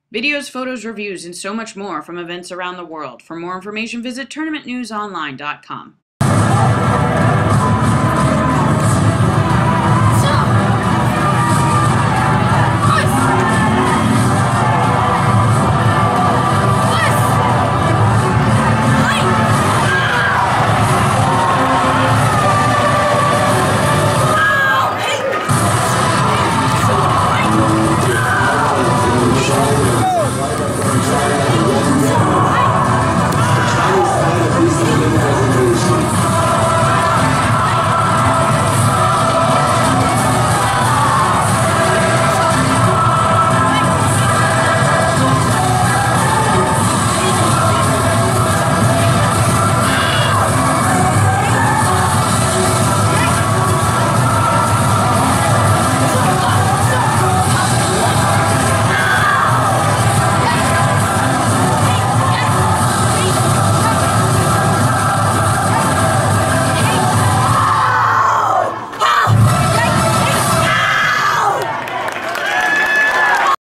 Videos, photos, reviews, and so much more from events around the world. For more information, visit tournamentnewsonline.com.